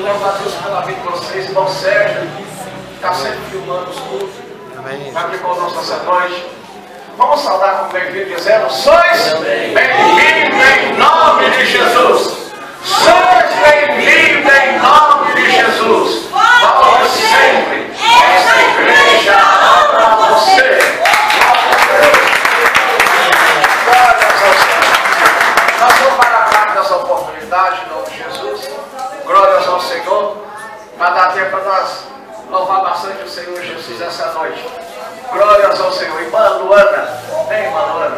louvo a Deus pela vida de vocês, irmão Sérgio, que está sempre filmando os cultos. Vai aqui conosco essa noite. Vamos saudar com bem-vindo, dizendo: sois bem-vindos em nome de Jesus. Sois bem-vindos em nome de Jesus. Volte sempre. Essa igreja ama você. Nós vamos para dessa oportunidade em nome de Jesus. Glórias ao Senhor. Para dar tempo para nós louvar bastante o Senhor Jesus essa noite. Glórias ao Senhor. Irmã Luana. Vem, irmã Luana.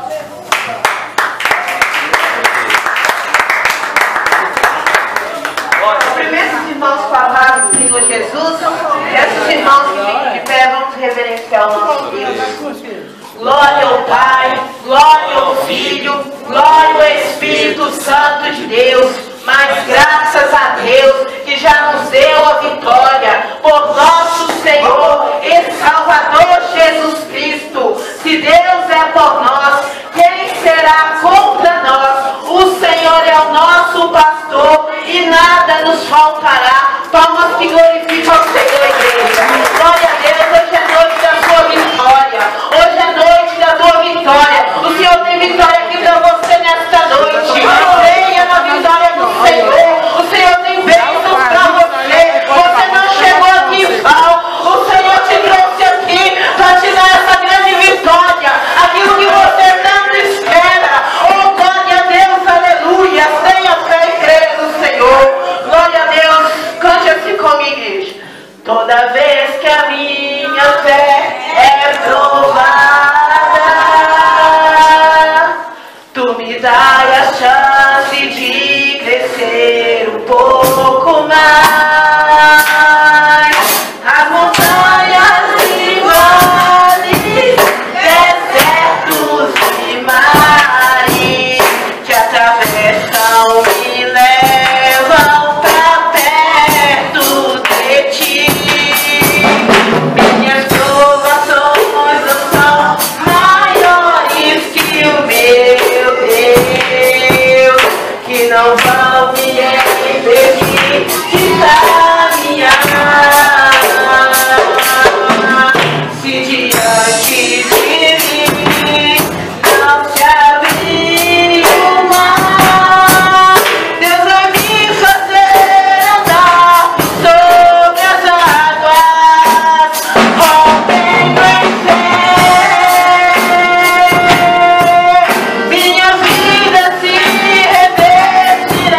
Cumprimento os irmãos com a paz do Senhor Jesus. E esses irmãos que ficam de pé, vamos reverenciar o nosso Deus. Glória ao Pai, glória ao Filho, glória ao Espírito Santo de Deus. Mas graças a Deus que já nos deu a vitória por nosso Senhor e Salvador Jesus Cristo. Se Deus é por nós, quem será contra nós? O Senhor é o nosso pastor e nada nos faltará. Palmas que glorificam o Senhor, igreja. Glória a Deus, hoje é noite da sua vitória. Hoje é noite da tua vitória. O Senhor tem vitória aqui para você nesta noite. Creia na vitória do Senhor. O Senhor tem bênçãos para você. Você não chegou aqui em vão. O Senhor te trouxe aqui para te dar essa grande vitória. Aquilo que você tanto espera. Oh, glória a Deus, aleluia. Tenha fé e creia no Senhor. Glória a Deus. Cante assim comigo, igreja. Toda vez que a minha fé é provada, tu me dá a chance de crescer um pouco mais. As montanhas e vales, desertos e mares que atravessam me levam pra perto de ti. Minhas provações não são maiores que o meu Deus, que não vão me impedir de caminhar. Se diante de mim não se abrir o mar, Deus vai me fazer andar sobre as águas, rompendo em fé. Minha vida se revestirá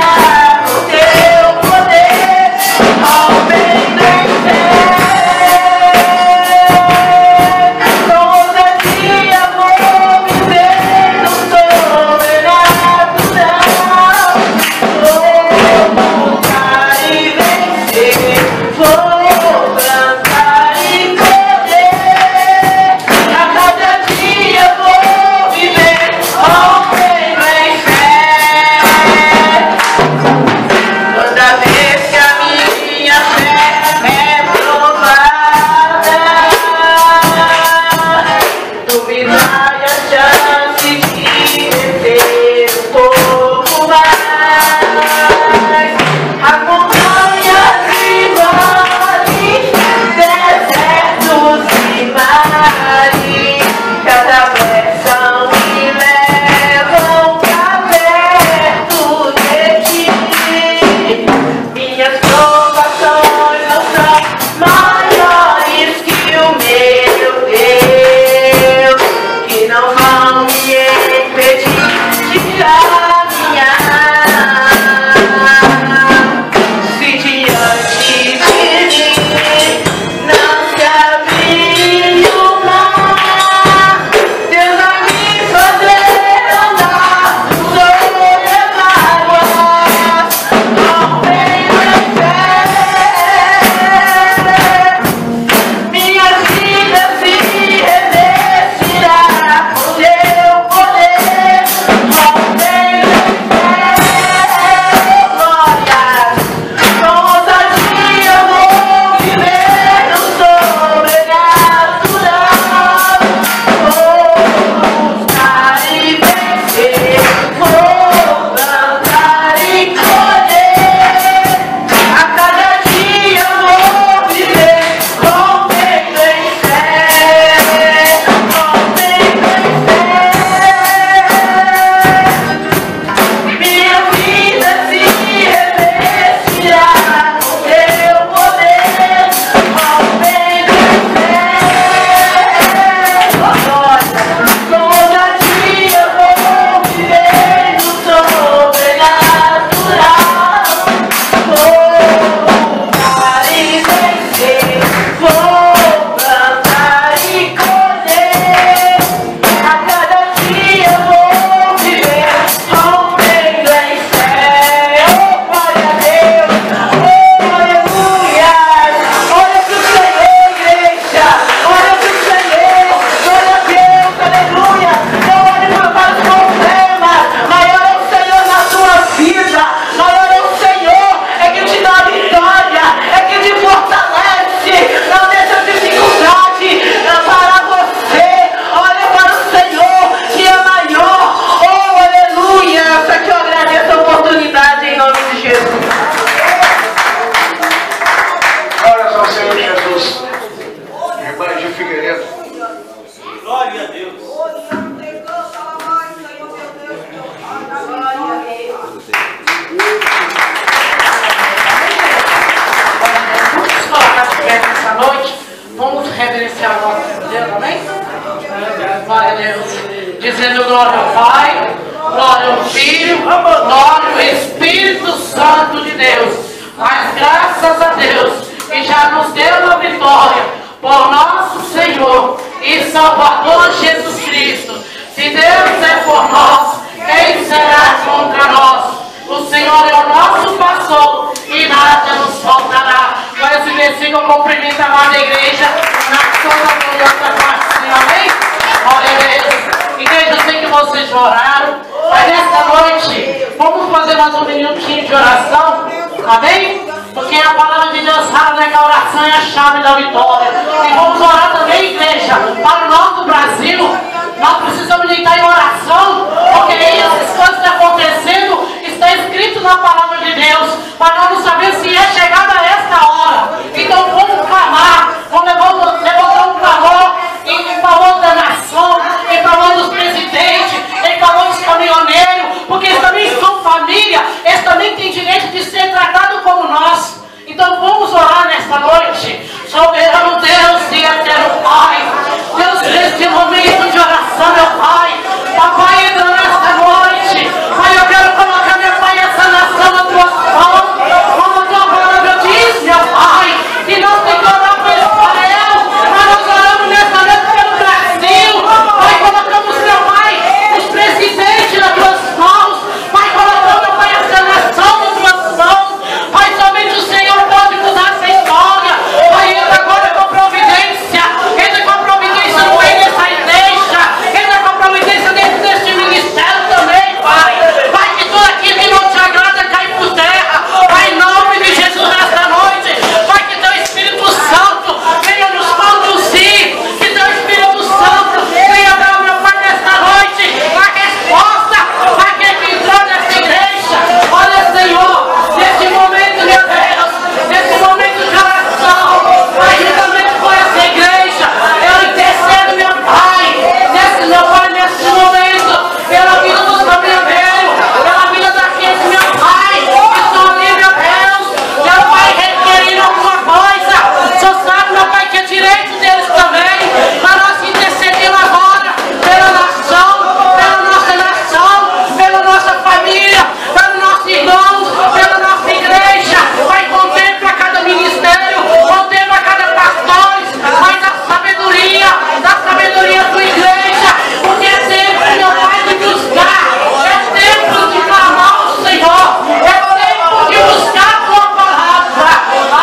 dizendo glória ao Pai, glória ao Filho, glória ao Espírito Santo de Deus. Mas graças a Deus, que já nos deu a vitória por nosso Senhor e Salvador Jesus Cristo. Se Deus é por nós, quem será contra nós? O Senhor é o nosso pastor e nada nos faltará. Com esse versículo, eu cumprimento a amada igreja na sua gloriosa parte, Senhor. Amém? Glória a Deus. Igreja, eu sei que vocês oraram, mas nesta noite vamos fazer mais um minutinho de oração. Amém? Porque a palavra de Deus fala que a oração é a chave da vitória. E vamos orar também, igreja, para o nosso Brasil. Nós precisamos entrar em oração, porque essas coisas estão acontecendo, está escrito na palavra de Deus, para nós não saber se é chegada esta hora. Então vamos clamar, vamos levantar um clamor em favor da nação, em favor dos presidentes, em favor dos caminhoneiros, porque eles também são família, eles também têm direito de ser tratados como nós. Então vamos orar nesta noite. Soberano Deus e eterno Pai, Deus, neste momento de oração, meu Pai, papai, entra nesta noite. Pai, eu quero colocar, meu Pai, essa nação na tua mão, como a tua palavra diz, meu Pai, que nós temos que orar por Israel, mas nós oramos nesta noite pelo Brasil. Pai, colocamos, meu Pai, os presidentes nas tuas mãos. Pai, colocamos, meu Pai, essa nação nas tuas mãos. Pai, somente o Senhor pode mudar essa história. Pai, entra agora com providência. Entra com providência no meio dessa igreja. Entra com providência dentro deste ministério também, Pai. Pai, que tudo aquilo que não te agrada cai por terra. Pai, em nome de Jesus nesta noite. Pai, que teu Espírito Santo venha nos conduzir. Que teu Espírito Santo venha dar, meu Pai, nesta noite a resposta para quem entrou nessa igreja. Olha, Senhor, neste momento, meu Deus, nesse momento de oração, Pai, juntamente com essa igreja, eu intercedo, meu Pai, nesse momento, pela vida dos caminhoneiros, pela vida daqueles, meu Pai, que estão ali, meu Deus, meu Pai, requerindo alguma coisa. Só sabe, meu Pai, que é direito deles também, para nós intercedemos agora pela nação, pela nossa família, pelos nossos irmãos, pela nossa igreja. Pai, contempla cada ministério, contempla cada pastor, mas a sabedoria da tua igreja, porque é tempo, meu Pai, de buscar, é tempo de clamar ao Senhor, é tempo de buscar a tua palavra.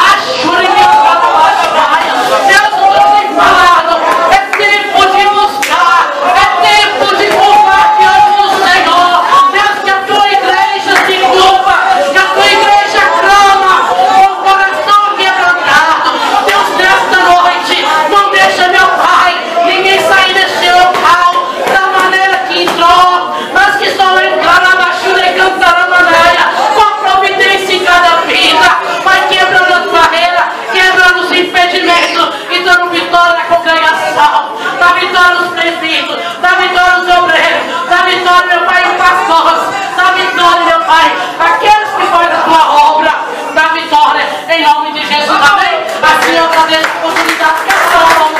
Deus não tem falado, é tempo de buscar, é tempo de curvar diante do Senhor. Deus, que a tua igreja se curva, que a tua igreja clama com o coração quebrantado. Deus, nesta noite, não deixa, meu Pai, ninguém sair deste local da maneira que entrou, mas que só entrar na baixura e cantar a maneira, com providência em cada vida. Vai quebrando as barreiras, quebrando os impedimentos e dando vitória na congregação, dá vitória aos presídios, dá vitória aos obreiros, dá vitória, meu Pai, aos pastores, dá vitória, meu Pai, aqueles que fazem a tua obra, dá vitória em nome de Jesus, amém? Assim eu agradeço a oportunidade que a sua mão,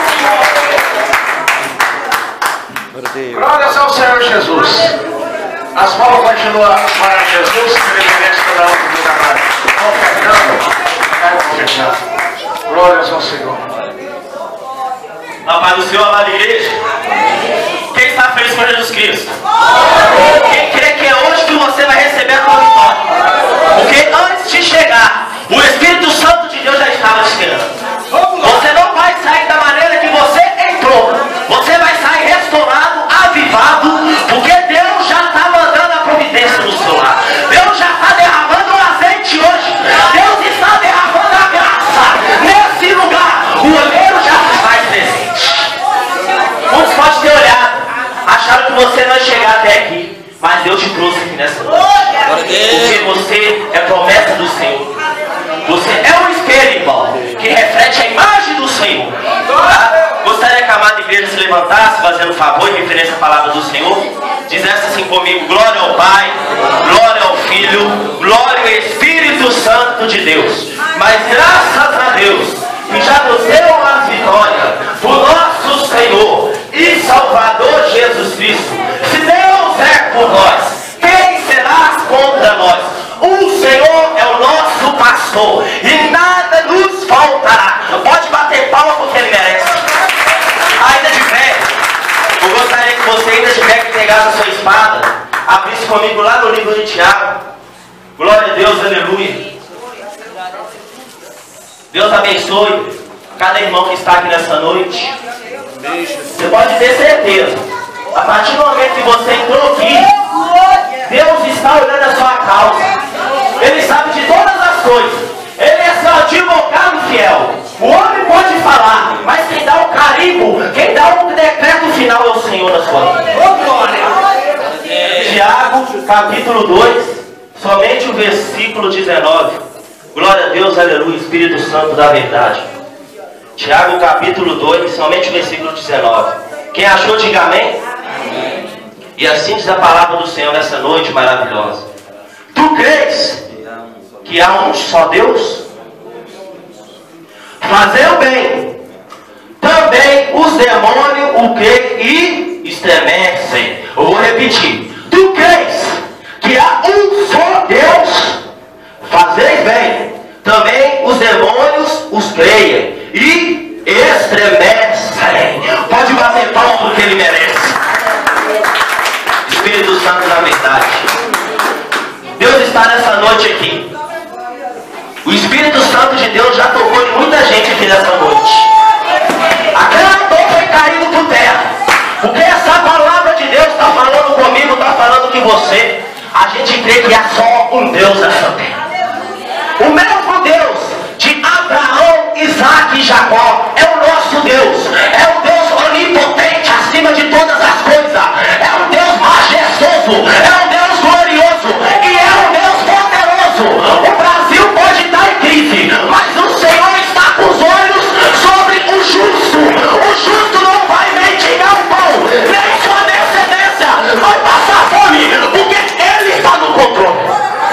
Senhor. Glórias ao Senhor Jesus. As palmas continuam para Jesus, que ele merece toda a honra. Glórias ao Senhor. A paz do Senhor, amada igreja. Quem está feliz com Jesus Cristo? Quem crê que é hoje que você vai receber a tua vitória? Porque antes de chegar, o Espírito Santo de Deus já estava esperando. Você não vai sair da maneira que você entrou. Você vai sair restaurado, avivado, porque Deus já está mandando a providência no seu lar. Deus já está derramando o azeite hoje. Deus está derramando a graça nesse lugar. O olheiro já faz presente. Muitos podem ter olhado, acharam que você não ia chegar até aqui, mas Deus te trouxe aqui nessa noite. Porque você é promessa do Senhor. Você é um espelho, irmão, que reflete a imagem do Senhor. Tá? Gostaria que a amada igreja se levantasse, fazendo favor em referência à palavra do Senhor. Dizesse assim comigo: glória ao Pai, glória ao Filho, glória ao Espírito Santo de Deus. Mas graças a Deus, que já nos deu a vitória, o nosso Senhor e Salvador Jesus Cristo. por nós? Quem será contra nós? O Senhor é o nosso pastor e nada nos faltará. Pode bater palma porque Ele merece. Ainda de pé, eu gostaria que você, ainda de pé, que pegasse a sua espada, abrisse comigo lá no livro de Tiago. Glória a Deus, aleluia. Deus abençoe cada irmão que está aqui nessa noite. Você pode ter certeza, a partir do momento que você entrou aqui, Deus está olhando a sua causa. Ele sabe de todas as coisas. Ele é seu advogado fiel. O homem pode falar, mas quem dá o carimbo, quem dá o decreto final é o Senhor na sua vida. Tiago, capítulo 2, somente o versículo 19. Glória a Deus, aleluia, Espírito Santo da verdade. Tiago, capítulo 2, somente o versículo 19. Quem achou, diga amém. Amém. E assim diz a palavra do Senhor nessa noite maravilhosa. Tu crês que há um só Deus? Fazer o bem. Também os demônios o creem e estremecem. Eu vou repetir. Tu crês que há um só Deus? Fazeis bem. Também os demônios os creem e estremecem. Pode bater palma porque Ele merece. Espírito Santo da verdade. Deus está nessa noite aqui. O Espírito Santo de Deus já tocou em muita gente aqui nessa noite. Aquela dor foi caindo por terra. Porque essa palavra de Deus está falando comigo, está falando com você. A gente crê que há só um Deus nessa terra. O mesmo Deus de Abraão, Isaac e Jacó é o nosso Deus. É o Deus onipotente acima de todas as coisas. É um Deus majestoso. É um Deus glorioso. E é um Deus poderoso. O Brasil pode estar em crise, mas o Senhor está com os olhos sobre o justo. O justo não vai mendigar o pão, nem sua descendência vai passar fome, porque Ele está no controle.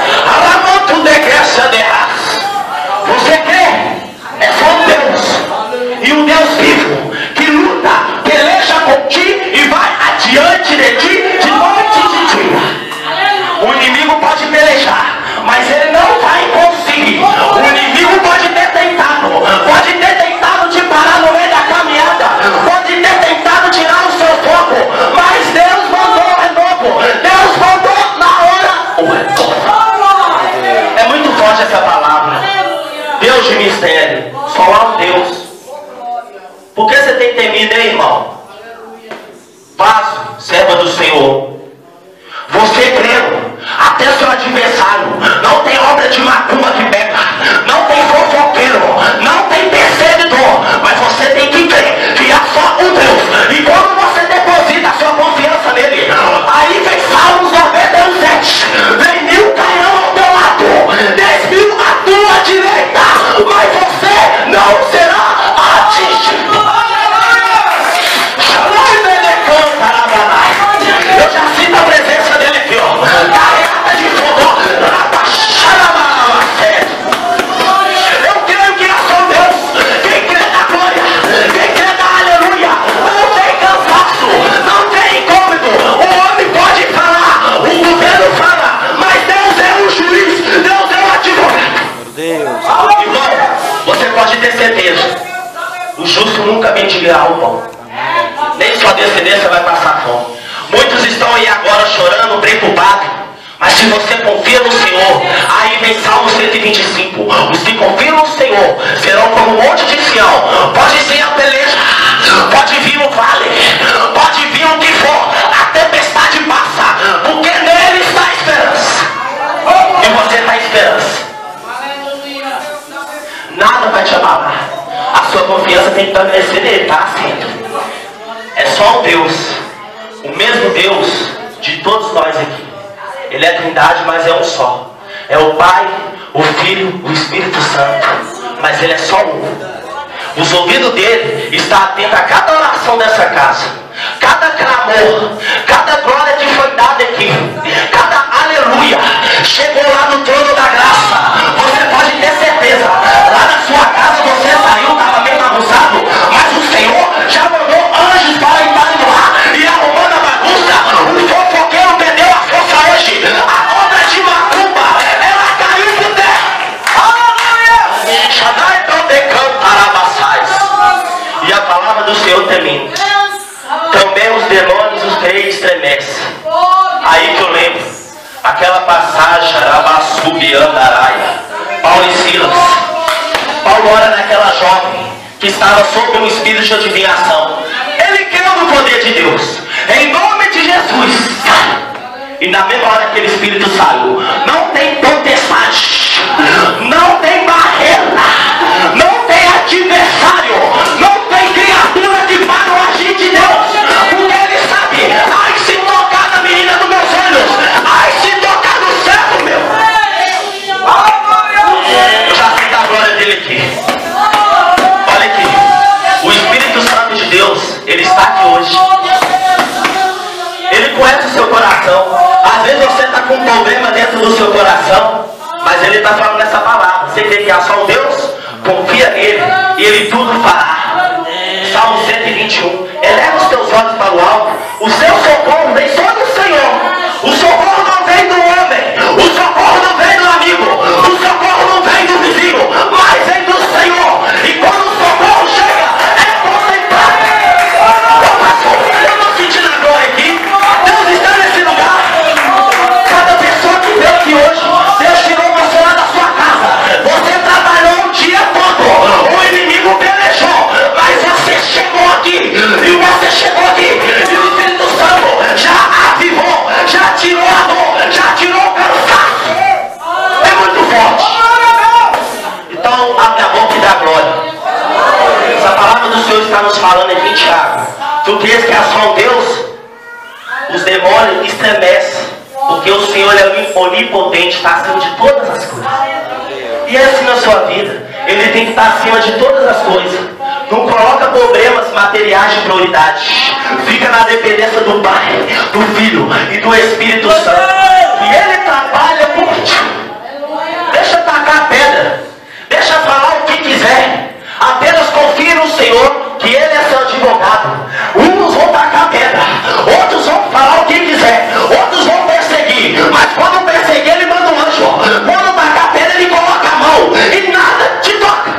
Você crê? É só um Deus. E um Deus vivo que luta, peleja por ti e vai adiante de ti de noite e de dia. O inimigo pode pelejar, mas ele não vai conseguir. O inimigo pode ter tentado te parar no meio da caminhada, pode ter tentado tirar o seu foco, mas Deus mandou o renovo. Deus mandou na hora o renovo. É muito forte essa palavra. Deus de mistério, só há um Deus. Por que você tem temido, hein, irmão? Vaso, serva do Senhor. Você crendo, até seu adversário, não tem obra de macumba que pega, não tem fofoqueiro, não tem perseguidor, mas você tem que crer que há só um Deus. E quando você deposita a sua confiança nele, aí vem Salmos 97, vem 1000 cairão ao teu lado, 10.000 à tua direita, mas você não será atingido. Eu já sinto a presença dele aqui, ó. Carregada de fogo. Eu creio que é só Deus. Quem crê na glória, quem crê na aleluia, não tem cansaço, não tem incômodo. O homem pode falar, o governo fala, mas Deus é o juiz, Deus é o advogado. Irmão, você pode ter certeza, o justo nunca mendigará o pão, nem sua descendência vai passar fome. Muitos estão aí agora chorando, preocupados, mas se você confia no Senhor, aí vem Salmo 125, os que confiam no Senhor serão como um monte de Sião. Pode ser a peleja, pode vir o vale, pode vir o que for, a tempestade passa, porque nele está a esperança. E você está a esperança. Nada vai te abalar. A sua confiança tem que permanecer nele, está certo. É só um Deus, o mesmo Deus de todos nós aqui. Ele é a Trindade, mas é um só. É o Pai, o Filho, o Espírito Santo. Mas Ele é só um. Os ouvidos dele estão atentos a cada oração dessa casa, cada clamor, cada glória que foi dada aqui, cada aleluia chegou lá no trono da graça. Você pode ter certeza, lá na sua casa você saiu, estava bem bagunçado, mas o Senhor já mandou anjos para entrar lá e arrumando a bagunça. O fofoqueiro perdeu a estremece. Aí que eu lembro, aquela passagem, Rabassubiandaraia, Paulo e Silas. Paulo ora naquela jovem que estava sob um espírito de adivinhação. Ele creu no poder de Deus, em nome de Jesus. E na mesma hora que aquele espírito saiu, não tem potestade, não tem barreira, não tem adversário, não tem criatura que para o agir de Deus, porque ele sabe, ai se tocar na menina dos meus olhos, ai se tocar no céu meu. Eu já sinto a glória dele aqui. Olha aqui, o Espírito Santo de Deus, ele está aqui hoje. Ele conhece o seu coração. Às vezes você está com um problema dentro do seu coração, mas ele está falando essa palavra. Você crê que há só um Deus? Confia nele e ele tudo fará. Salmo 121. Eleva os teus olhos para o alto. O seu socorro vem só do Senhor. O socorro não vem do homem. O socorro não vem do amigo. O socorro não vem do vizinho, mas vem do Senhor. E quando o socorro chega, é concentrado. Eu estou sentindo a glória aqui. Deus está nesse lugar. Cada pessoa que veio aqui hoje, Deus tirou você lá da sua casa. Você trabalhou o dia todo. O inimigo pelejou. Mas você chegou aqui. E você chegou aqui. E o Espírito Santo já avivou. Já tirou a dor. Já tirou o cansaço. É muito forte. Então, abre a boca e dá glória. Essa palavra do Senhor está nos falando aqui em Tiago. Tu crês que há só um Deus? Os demônios estremecem, porque o Senhor é onipotente, está acima de todas as coisas. E é assim na sua vida. Ele tem que estar acima de todas as coisas. Não coloca problemas materiais de prioridade. Fica na dependência do Pai, do Filho e do Espírito Santo. E Ele trabalha por ti. Deixa tacar a pedra. Deixa falar o que quiser. Apenas confie no Senhor, que Ele é seu advogado. Uns vão tacar pedra, outros vão falar o que quiser, outros vão perseguir, mas quando perseguir ele manda um anjo. Quando tacar pedra ele coloca a mão e nada te toca.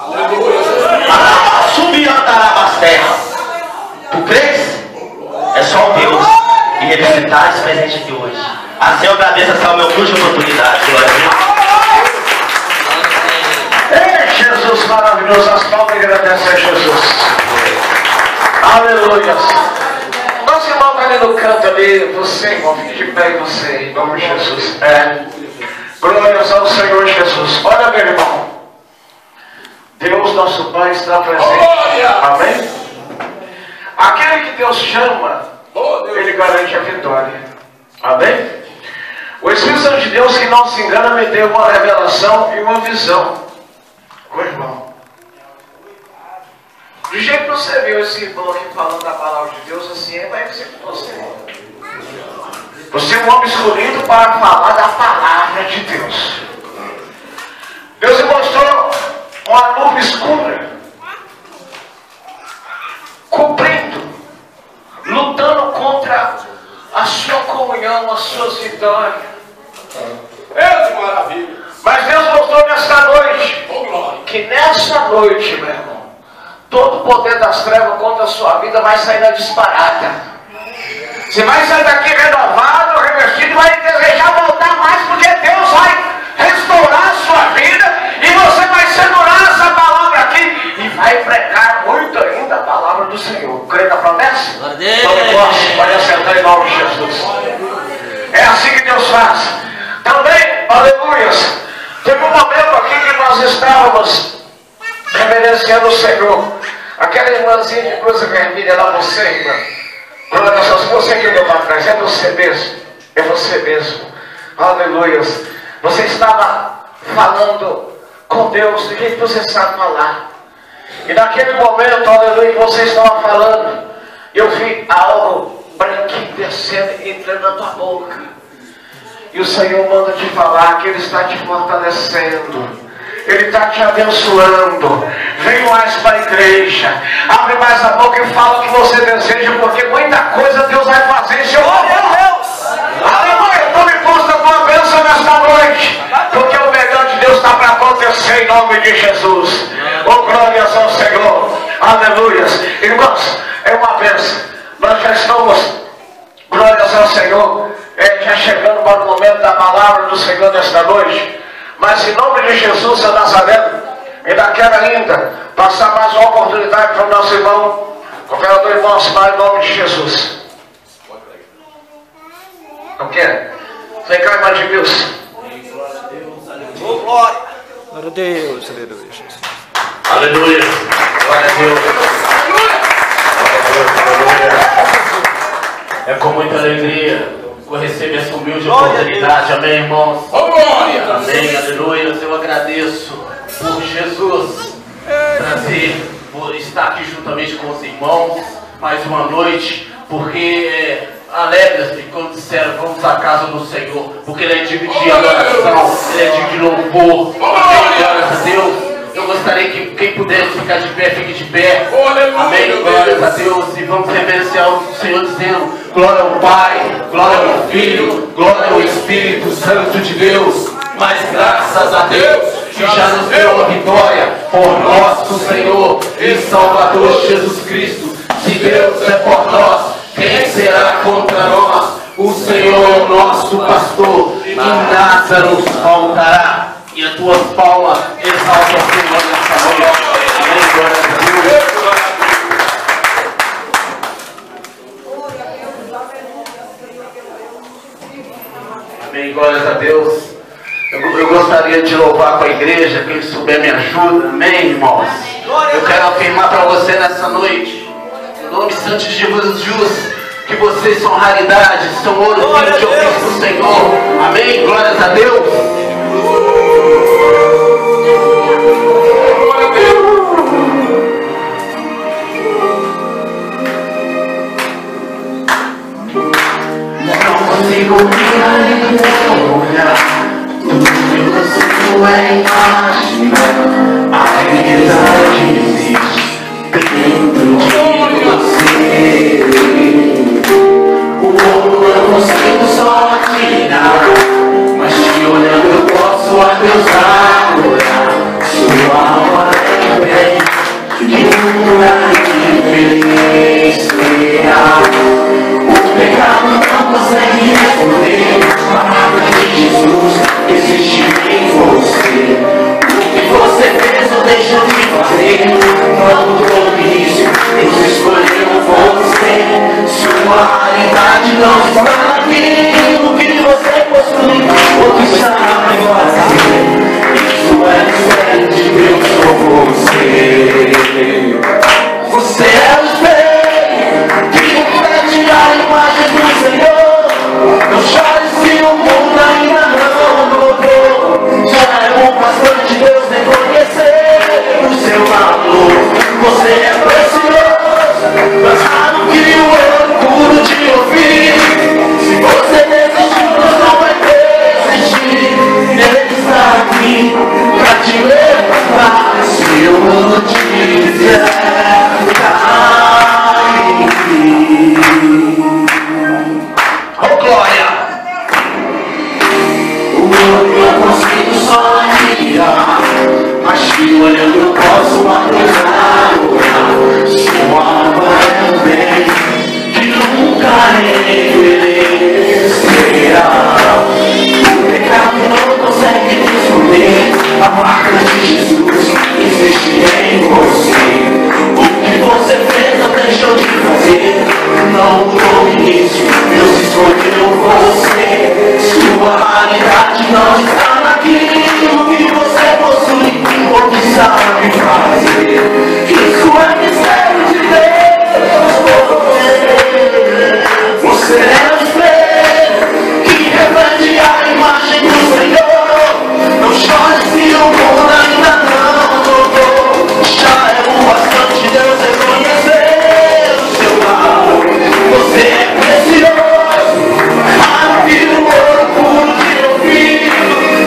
Subir andarás terra. Tu crês? É só um Deus e Ele está presente aqui hoje. Assim eu agradeço essa minha curta oportunidade. Glória a Deus. Ei, Jesus maravilhoso, as palmas e agradecem a Jesus. Aleluia. Nosso irmão está ali no canto ali, você, irmão, fique de pé em você, em nome de Jesus. Glórias ao Senhor Jesus. Olha, meu irmão, Deus, nosso Pai, está presente. Amém? Aquele que Deus chama, Ele garante a vitória. Amém? O Espírito Santo de Deus, que não se engana, me deu uma revelação e uma visão. Meu irmão, do jeito que você viu esse irmão aqui falando da palavra de Deus, assim, vai ser com você. Você é um homem escolhido para falar da palavra de Deus. Deus me mostrou uma nuvem escura, cobrindo, lutando contra a sua comunhão, as suas vitórias. Deus, maravilha. Mas Deus mostrou nesta noite, que nessa noite, meu irmão, todo o poder das trevas contra a sua vida vai sair na disparada. Você vai sair daqui renovado, revestido, e vai desejar voltar mais, porque Deus vai restaurar a sua vida, e você vai segurar essa palavra aqui, e vai pregar muito ainda a palavra do Senhor. Crê na promessa? Pode acertar em nome de Jesus. É assim que Deus faz. Também, aleluias, teve um momento aqui que nós estávamos reverenciando o Senhor. Aquela irmãzinha de coisa vermelha lá, você, irmã. Glória a Deus, você que olhou para trás, é você mesmo. É você mesmo. Aleluias. Você estava falando com Deus do jeito que você sabe falar. E naquele momento, aleluia, você estava falando, eu vi algo branquinho descendo e entrando na tua boca. E o Senhor manda te falar que Ele está te fortalecendo. Ele está te abençoando. Vem mais para a igreja. Abre mais a boca e fala o que você deseja, porque muita coisa Deus vai fazer em seu favor. Aleluia. Tome posse da tua bênção nesta noite, porque o melhor de Deus está para acontecer em nome de Jesus. Oh, glórias ao Senhor. Aleluia. Irmãos, é uma bênção. Nós já estamos, glória da palavra do Senhor nesta noite. Mas em nome de Jesus de Nazaré, ainda quero ainda passar mais uma oportunidade para o nosso irmão, governador irmão Alcimar, em nome de Jesus. Não quer? Vem cá, irmã de Deus. Oh, glória. Glória a Deus, aleluia, Jesus. Aleluia. Glória a Deus. É com muita alegria que eu recebo essa humilde oportunidade. Amém, irmãos? Oh, glória. Amém, aleluia. Eu agradeço por Jesus trazer, por estar aqui juntamente com os irmãos mais uma noite, porque alegra-se quando disseram vamos à casa do Senhor, porque Ele é digno de adoração, Ele é digno de louvor. Amém, glórias a Deus. Eu gostaria que quem pudesse ficar de pé, fique de pé. Amém, glórias a Deus. E vamos reverenciar o Senhor dizendo glória ao Pai, glória ao Filho, glória ao Espírito Santo de Deus. Mas graças a Deus que já nos deu a vitória por nosso Senhor e Salvador Jesus Cristo. Se Deus é por nós, quem será contra nós? O Senhor é o nosso pastor e nada nos faltará. E as tuas palmas exaltam o Senhor nessa noite. Amém, glória a Deus. Amém, glórias a Deus. Eu gostaria de louvar com a igreja, quem souber me ajuda. Amém, irmãos. Eu quero afirmar para você nessa noite, em nome santo de Jesus, que vocês são raridades, são ouro vivo de ofício do Senhor. Amém, glórias a Deus. Não consigo mirar em teu olhar, tudo que eu consigo é imaginar a realidade que existe dentro de você. O mundo eu consigo só atirar, mas te olhando eu posso a Deus adorar. Sua alma é bem, que nunca infelicidade. O pecado não consegue responder a marca de Jesus existe em você. O que você fez ou deixou de fazer não mudou isso, Deus escolheu você. Sua realidade não está naquilo que você possui ou que sabe fazer. Isso é mistério de Deus com você. Você é o espelho que reflete a imagem do Senhor. Não chore se o mundo ainda não mudou. Já é bastante Deus reconhecer o seu valor. Você é precioso, mais raro que o ouro puro de ouvir. Se você desistiu, Deus não vai desistir. Ele está aqui pra te levantar. Se o mundo te quiser cair. Oh, glória! O mundo eu consigo só admirar, mas te olhando eu posso adorar. Sua alma é um bem que nunca envelhecerá. O pecado não consegue esconder a marca de Jesus que existe em você. O que você fez ou deixou de fazer não mudou início, Deus escolheu você. Sua realidade não está naquilo que você possui ou que sabe fazer. Isso é mistério de Deus. Você é o espelho que reflete a imagem do Senhor. Não chore se o mundo ainda não mudou. Já é o bastante Deus reconhecer o seu valor. Você é precioso, raro que o ouro puro de ouvir.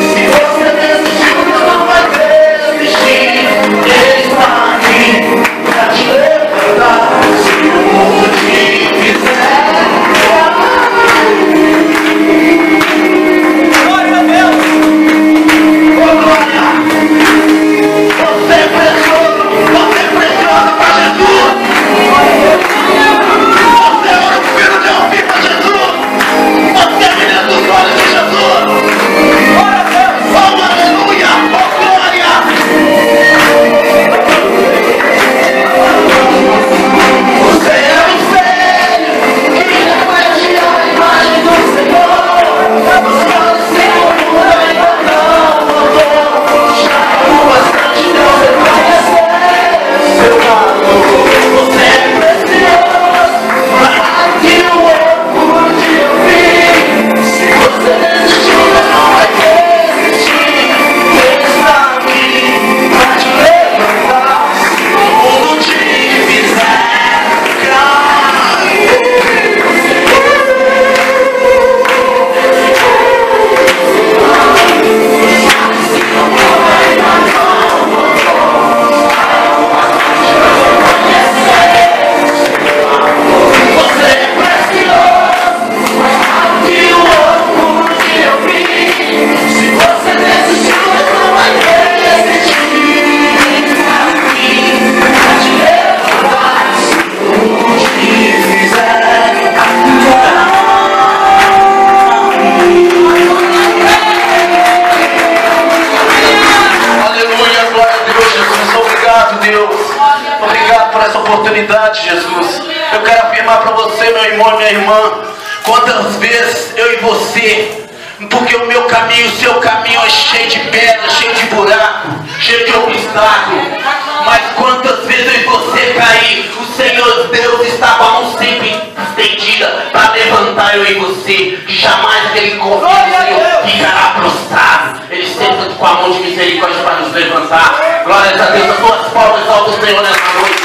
obrigado por essa oportunidade, Jesus. Eu quero afirmar para você, meu irmão e minha irmã, quantas vezes eu e você, porque o meu caminho, o seu caminho é cheio de pedra, cheio de buraco, cheio de obstáculo. Mas quantas vezes eu e você cair, o Senhor Deus está com a mão sempre estendida para levantar eu e você. Jamais Ele confia, Senhor, ficará prostrado. Ele sempre com a mão de misericórdia para nos levantar. Glória a Deus, as tuas palmas exaltam o Senhor nessa noite.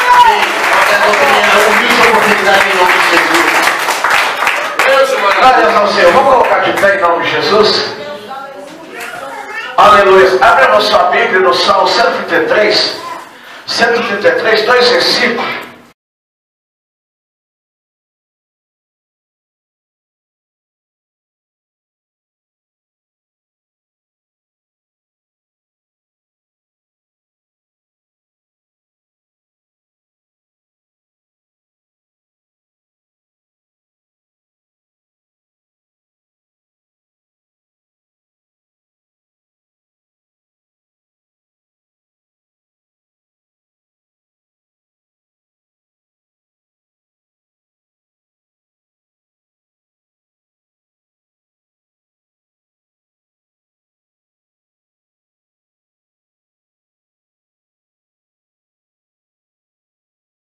Humilde oportunidade em nome de Jesus. Glória ao Senhor. Vamos colocar de pé em nome de Jesus. Aleluia. Abre a sua Bíblia no Salmo 133. 133, 2 versículos.